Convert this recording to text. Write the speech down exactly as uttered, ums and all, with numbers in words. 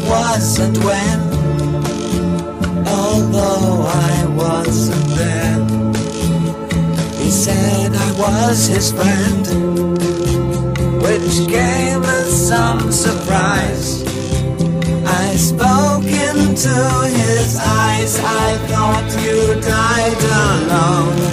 wasn't when, although I wasn't there. He said I was his friend, which gave us some surprise. I spoke into his eyes, I thought you died alone.